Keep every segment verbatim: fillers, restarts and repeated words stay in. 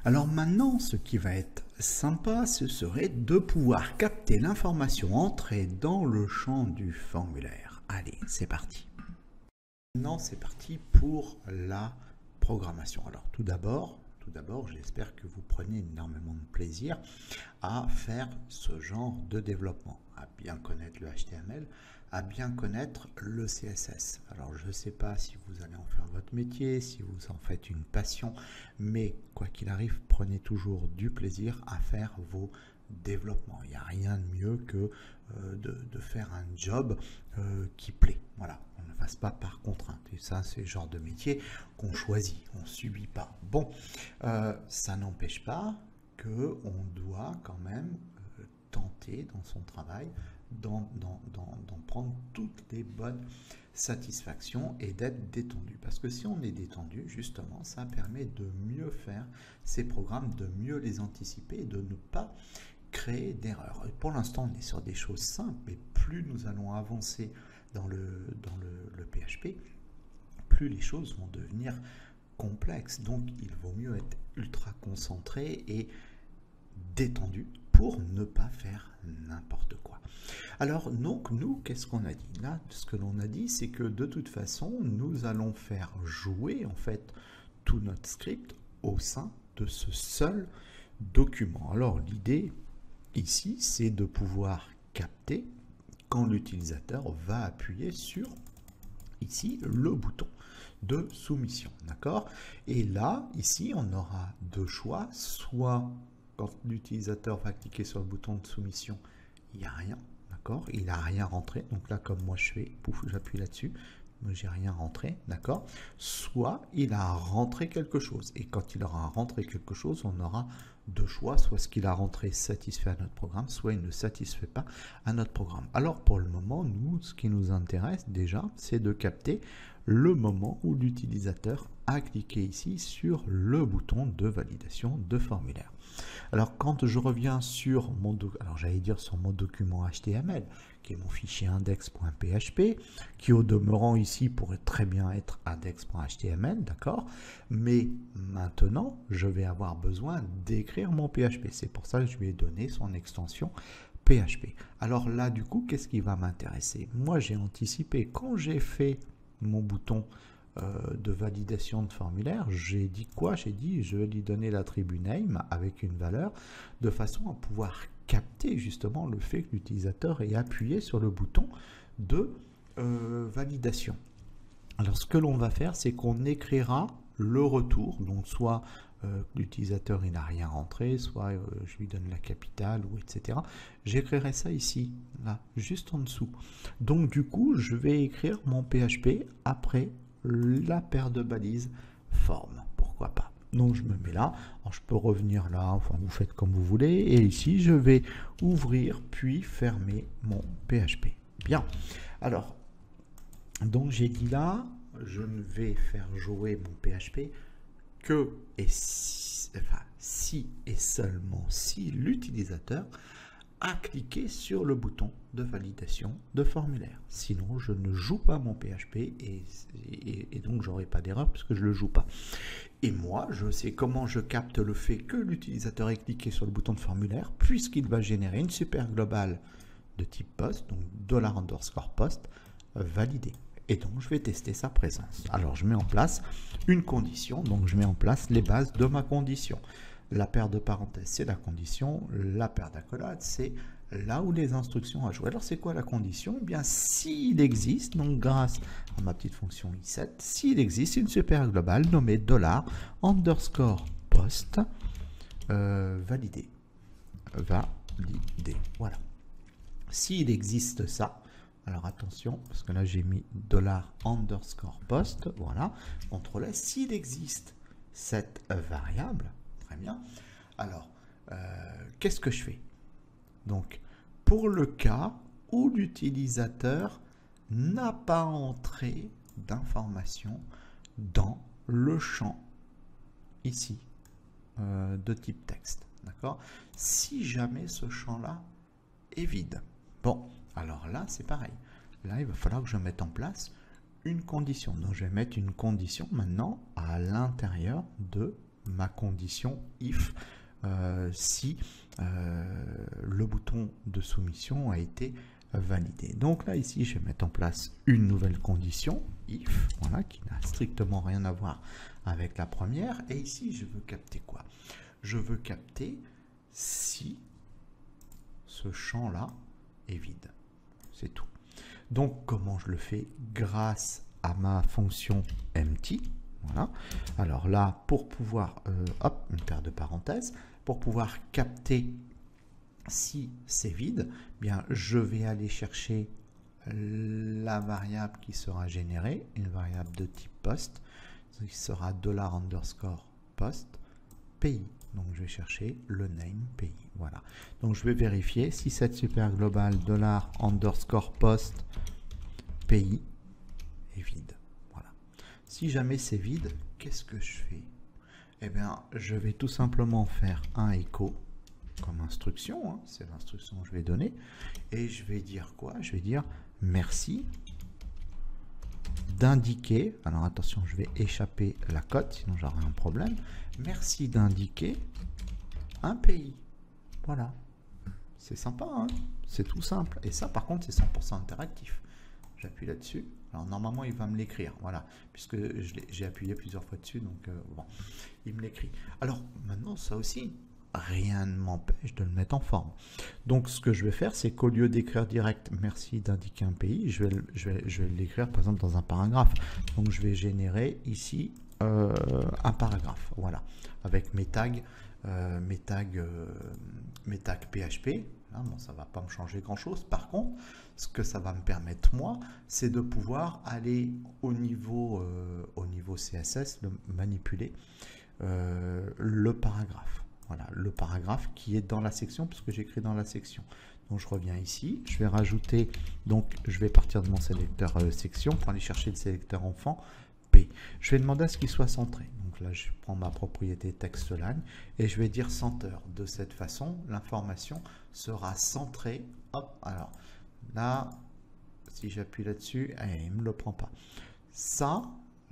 Alors maintenant, ce qui va être sympa, ce serait de pouvoir capter l'information entrée dans le champ du formulaire. Allez, c'est parti. Maintenant, c'est parti pour la programmation. Alors tout d'abord, tout d'abord, j'espère que vous prenez énormément de plaisir à faire ce genre de développement, à bien connaître le H T M L, à bien connaître le C S S. Alors je ne sais pas si vous allez en faire votre métier, si vous en faites une passion, mais quoi qu'il arrive, prenez toujours du plaisir à faire vos développements. Il n'y a rien de mieux que euh, de, de faire un job euh, qui plaît. Voilà, on ne fasse pas par contrainte. Et ça, c'est le genre de métier qu'on choisit, on ne subit pas. Bon, euh, ça n'empêche pas qu'on doit quand même euh, tenter dans son travail d'en prendre toutes les bonnes satisfactions et d'être détendu. Parce que si on est détendu, justement, ça permet de mieux faire ces programmes, de mieux les anticiper et de ne pas créer d'erreurs. Pour l'instant, on est sur des choses simples, mais plus nous allons avancer dans le, dans le, le P H P, plus les choses vont devenir complexes. Donc, il vaut mieux être ultra concentré et détendu pour ne pas faire n'importe quoi. Alors, donc, nous, qu'est-ce qu'on a dit? Là, ce que l'on a dit, c'est que de toute façon, nous allons faire jouer, en fait, tout notre script au sein de ce seul document. Alors, l'idée, ici, c'est de pouvoir capter quand l'utilisateur va appuyer sur, ici, le bouton de soumission, d'accord? Et là, ici, on aura deux choix, soit quand l'utilisateur va cliquer sur le bouton de soumission, il n'y a rien, d'accord? Il n'a rien rentré, donc là, comme moi je fais, pouf, j'appuie là-dessus, j'ai rien rentré, d'accord? Soit il a rentré quelque chose, et quand il aura rentré quelque chose, on aura deux choix, soit ce qu'il a rentré satisfait à notre programme, soit il ne satisfait pas à notre programme. Alors pour le moment, nous, ce qui nous intéresse déjà, c'est de capter le moment où l'utilisateur a cliqué ici sur le bouton de validation de formulaire. Alors quand je reviens sur mon, alors j'allais dire sur mon document H T M L, qui est mon fichier index.php, qui au demeurant ici pourrait très bien être index.html, d'accord? Mais maintenant, je vais avoir besoin d'écrire mon P H P. C'est pour ça que je lui ai donné son extension P H P. Alors là, du coup, qu'est-ce qui va m'intéresser? Moi, j'ai anticipé, quand j'ai fait mon bouton euh, de validation de formulaire, j'ai dit quoi? J'ai dit, je vais lui donner l'attribut name avec une valeur, de façon à pouvoir capter justement le fait que l'utilisateur ait appuyé sur le bouton de euh, validation. Alors ce que l'on va faire, c'est qu'on écrira le retour, donc soit euh, l'utilisateur il n'a rien rentré, soit euh, je lui donne la capitale, ou et cetera. J'écrirai ça ici, là, juste en dessous. Donc du coup, je vais écrire mon P H P après la paire de balises forme, pourquoi pas. Donc je me mets là, alors, je peux revenir là, enfin vous faites comme vous voulez, et ici je vais ouvrir puis fermer mon P H P. Bien, alors, donc j'ai dit là, je ne vais faire jouer mon P H P que et si, enfin, si et seulement si l'utilisateur a cliqué sur le bouton de validation de formulaire. Sinon, je ne joue pas mon P H P et, et, et donc j'aurai pas d'erreur puisque je ne le joue pas. Et moi, je sais comment je capte le fait que l'utilisateur ait cliqué sur le bouton de formulaire puisqu'il va générer une super globale de type post, donc dollar underscore post validé. Et donc, je vais tester sa présence. Alors, je mets en place une condition, donc je mets en place les bases de ma condition. La paire de parenthèses, c'est la condition. La paire d'accolades, c'est là où les instructions à jouer. Alors, c'est quoi la condition? Eh bien, s'il existe, donc grâce à ma petite fonction i sept, s'il existe une super globale nommée dollar underscore post euh, validé. Validé. Voilà. S'il existe ça, alors attention, parce que là, j'ai mis dollar underscore post, voilà, contrôle S. S'il existe cette variable, très bien. Alors, euh, qu'est-ce que je fais? Donc, pour le cas où l'utilisateur n'a pas entré d'informations dans le champ ici euh, de type texte, d'accord? Si jamais ce champ-là est vide. Bon, alors là, c'est pareil. Là, il va falloir que je mette en place une condition. Donc, je vais mettre une condition maintenant à l'intérieur de ma condition if euh, si euh, le bouton de soumission a été validé. Donc là ici je vais mettre en place une nouvelle condition if, voilà, qui n'a strictement rien à voir avec la première, et ici je veux capter quoi? Je veux capter si ce champ là est vide, c'est tout. Donc comment je le fais? Grâce à ma fonction empty. Voilà. Alors là, pour pouvoir, euh, hop, une paire de parenthèses, pour pouvoir capter si c'est vide, bien je vais aller chercher la variable qui sera générée, une variable de type post, qui sera dollar underscore post pays. Donc je vais chercher le name pays. Voilà. Donc je vais vérifier si cette super globale dollar underscore post pays est vide. Voilà. Si jamais c'est vide, qu'est-ce que je fais? Eh bien, je vais tout simplement faire un echo comme instruction, hein, c'est l'instruction que je vais donner, et je vais dire quoi? Je vais dire merci d'indiquer, alors attention, je vais échapper la cote, sinon j'aurai un problème, merci d'indiquer un pays. Voilà, c'est sympa, hein, c'est tout simple, et ça par contre c'est cent pour cent interactif. J'appuie là-dessus, alors normalement il va me l'écrire, voilà, puisque j'ai appuyé plusieurs fois dessus, donc euh, bon, il me l'écrit. Alors maintenant ça aussi, rien ne m'empêche de le mettre en forme. Donc ce que je vais faire, c'est qu'au lieu d'écrire direct merci d'indiquer un pays, je vais, je vais, je vais l'écrire par exemple dans un paragraphe. Donc je vais générer ici euh, un paragraphe, voilà, avec mes tags, euh, mes tags, euh, mes tags P H P. Là, bon, ça va pas me changer grand chose. Par contre, ce que ça va me permettre moi, c'est de pouvoir aller au niveau, euh, au niveau C S S, le manipuler euh, le paragraphe. Voilà, le paragraphe qui est dans la section, puisque j'écris dans la section. Donc je reviens ici, je vais rajouter, donc je vais partir de mon sélecteur euh, section pour aller chercher le sélecteur enfant P. Je vais demander à ce qu'il soit centré. Donc là je prends ma propriété textline et je vais dire center. De cette façon, l'information sera centrée. Hop, alors là, si j'appuie là-dessus, eh, il ne me le prend pas. Ça,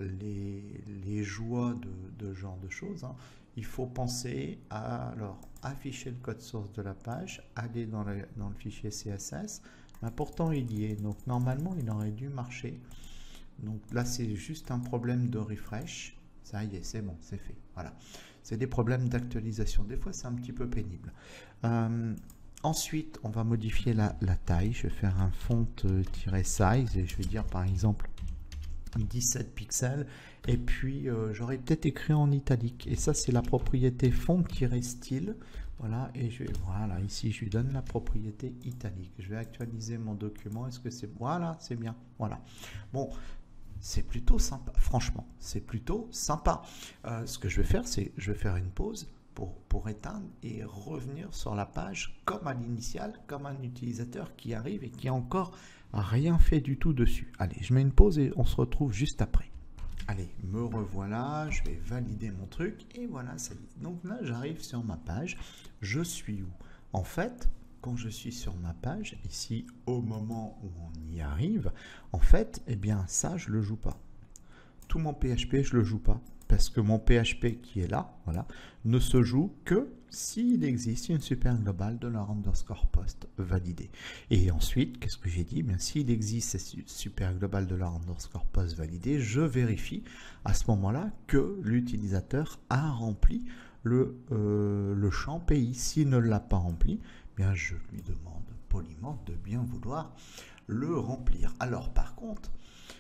les, les joies de, de ce genre de choses, hein, il faut penser à alors, afficher le code source de la page, aller dans le, dans le fichier C S S. L'important il y est, donc normalement il aurait dû marcher. Donc là c'est juste un problème de refresh. Ça y est, c'est bon, c'est fait. Voilà. C'est des problèmes d'actualisation. Des fois c'est un petit peu pénible. Euh, ensuite on va modifier la, la taille. Je vais faire un font-size et je vais dire par exemple dix-sept pixels, et puis euh, j'aurais peut-être écrit en italique, et ça c'est la propriété font-style, voilà, et je vais, voilà, ici je lui donne la propriété italique. Je vais actualiser mon document, est-ce que c'est, voilà, c'est bien, voilà. Bon, c'est plutôt sympa, franchement, c'est plutôt sympa. Euh, ce que je vais faire, c'est, je vais faire une pause pour, pour éteindre et revenir sur la page comme à l'initiale, comme un utilisateur qui arrive et qui a encore rien fait du tout dessus. Allez, je mets une pause et on se retrouve juste après. Allez, me revoilà, je vais valider mon truc et voilà, ça y est. Donc là, j'arrive sur ma page. Je suis où? En fait, quand je suis sur ma page, ici, au moment où on y arrive, en fait, eh bien, ça, je le joue pas. Tout mon P H P, je le joue pas. Parce que mon P H P qui est là, voilà, ne se joue que s'il existe une super globale de la underscore post validée. Et ensuite, qu'est-ce que j'ai dit? Bien, s'il existe cette super globale de la underscore post validée, je vérifie à ce moment-là que l'utilisateur a rempli le, euh, le champ pays. S'il ne l'a pas rempli, bien, je lui demande poliment de bien vouloir le remplir. Alors, par contre,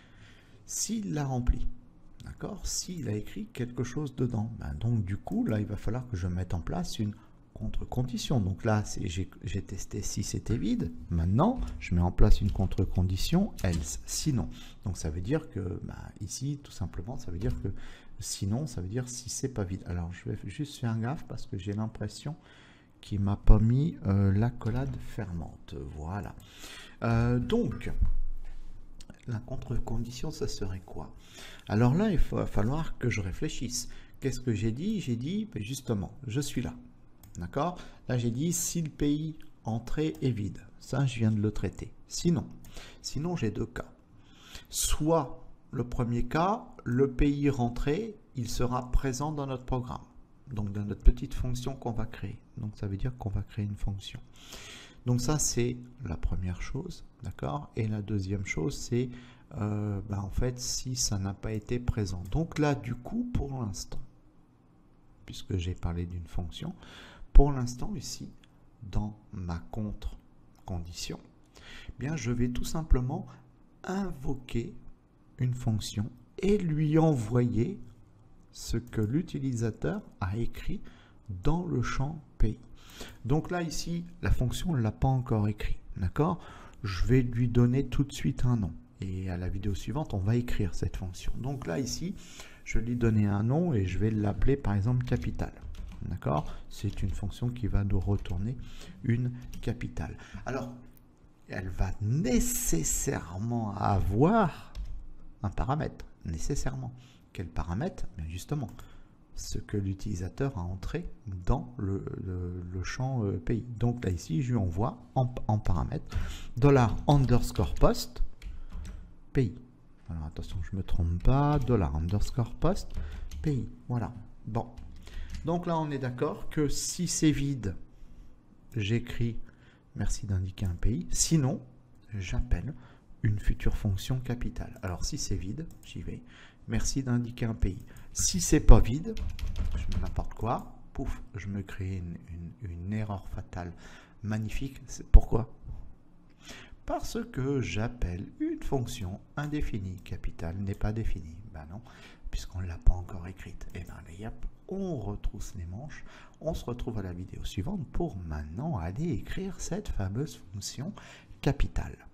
s'il l'a rempli, d'accord, s'il a écrit quelque chose dedans, ben donc du coup là il va falloir que je mette en place une contre-condition. Donc là j'ai testé si c'était vide, maintenant je mets en place une contre-condition else, sinon. Donc ça veut dire que ben, ici tout simplement ça veut dire que sinon ça veut dire si c'est pas vide. Alors je vais juste faire gaffe parce que j'ai l'impression qu'il m'a pas mis euh, l'accolade fermante. Voilà. Euh, donc la contre-condition, ça serait quoi? Alors là, il va falloir que je réfléchisse. Qu'est-ce que j'ai dit? J'ai dit, ben justement, je suis là. D'accord? Là, j'ai dit, si le pays entrée est vide. Ça, je viens de le traiter. Sinon, sinon j'ai deux cas. Soit, le premier cas, le pays rentré, il sera présent dans notre programme. donc de notre petite fonction qu'on va créer. Donc ça veut dire qu'on va créer une fonction. Donc ça c'est la première chose, d'accord? Et la deuxième chose c'est euh, ben en fait si ça n'a pas été présent. Donc là du coup pour l'instant, puisque j'ai parlé d'une fonction, pour l'instant ici dans ma contre-condition, eh bien je vais tout simplement invoquer une fonction et lui envoyer ce que l'utilisateur a écrit dans le champ pays. Donc là ici la fonction ne l'a pas encore écrit, d'accord? Je vais lui donner tout de suite un nom et à la vidéo suivante on va écrire cette fonction. Donc là ici je vais lui donner un nom et je vais l'appeler par exemple capitale, d'accord? C'est une fonction qui va nous retourner une capitale. Alors elle va nécessairement avoir un paramètre, nécessairement. Quel paramètre? Bien justement, ce que l'utilisateur a entré dans le, le, le champ euh, pays. Donc là ici, je lui envoie en, en paramètre dollar underscore post pays. Alors attention, je ne me trompe pas, dollar underscore post pays. Voilà. Bon. Donc là, on est d'accord que si c'est vide, j'écris merci d'indiquer un pays. Sinon, j'appelle une future fonction capitale. Alors si c'est vide, j'y vais. Merci d'indiquer un pays. Si c'est pas vide, je mets n'importe quoi, pouf, je me crée une, une, une erreur fatale magnifique. Pourquoi? Parce que j'appelle une fonction indéfinie. Capitale n'est pas définie. Ben non, puisqu'on ne l'a pas encore écrite. Et bien là, yep, on retrousse les manches. On se retrouve à la vidéo suivante pour maintenant aller écrire cette fameuse fonction capitale.